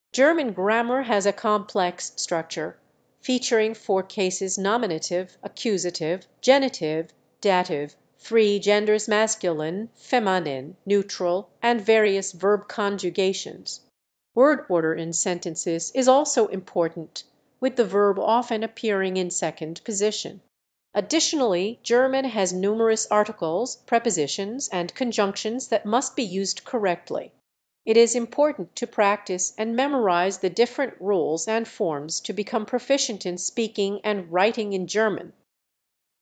German grammar has a complex structure, featuring for cases nominative, accusative, genitive, dative, three genders masculine, feminine, neutral, and various verb conjugations. Word order in sentences is also important, with the verb often appearing in second position. Additionally, German has numerous articles, prepositions, and conjunctions that must be used correctly. It is important to practice and memorize the different rules and forms to become proficient in speaking and writing in German.